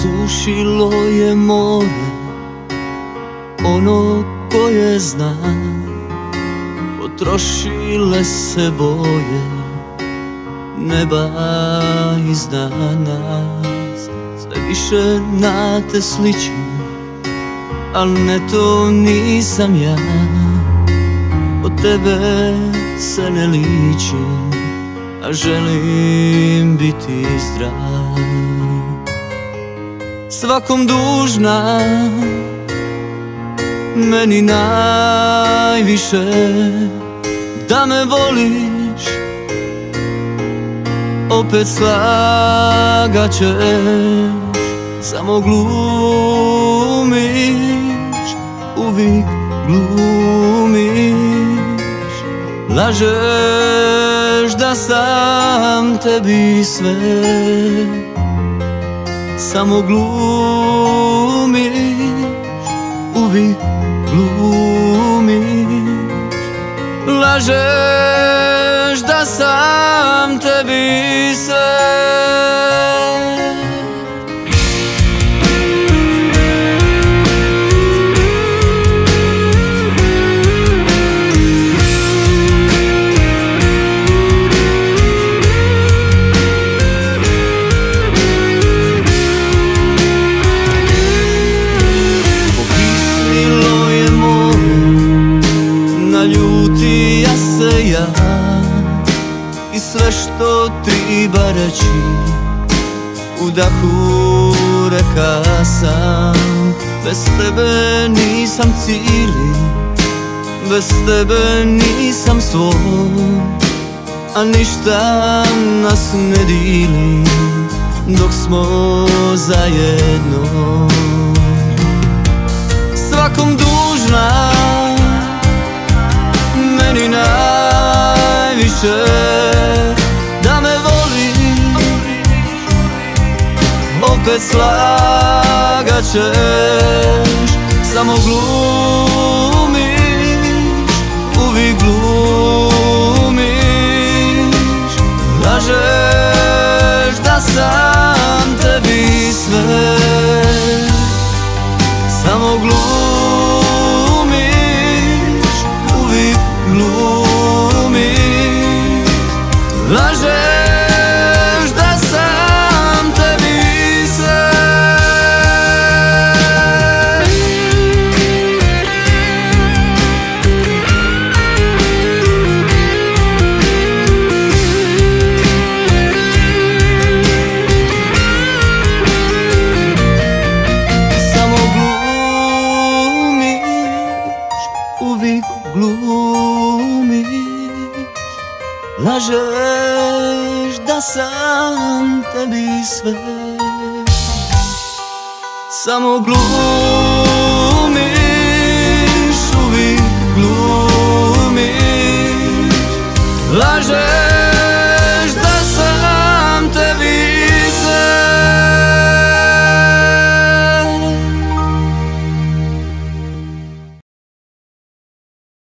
Osušilo je more, ono koje zna. Potrošile se boje neba iznad nas. Sve više na te sličim, al ne, to nisam ja. Od tebe se ne ličim, a želim biti zdrav. Svakom dužna, meni najviše, da me voliš, opet slagat ćeš. Samo glumiš, uvijek glumiš. Lažeš da sam tebi sve, samo glumiš, uvijek glumiš. Lažeš da sam tebi sve. Naljutija se ja i sve što triba reći, u dahu reka sam. Bez tebe nisam cili, bez tebe nisam svoj, a ništa nas ne dili dok smo zajedno. Svakom dužna, meni najviše, da me voliš, opet slagat ćeš. Samo glumiš, uvijek glumiš. Lažeš da sam tebi sve, samo glumiš, uvijek glumiš. Lažeš da sam tebi sve. Samo glumiš, uvijek glumiš. Lažeš da sam tebi sve, samo glumiš, uvijek glumiš. Lažeš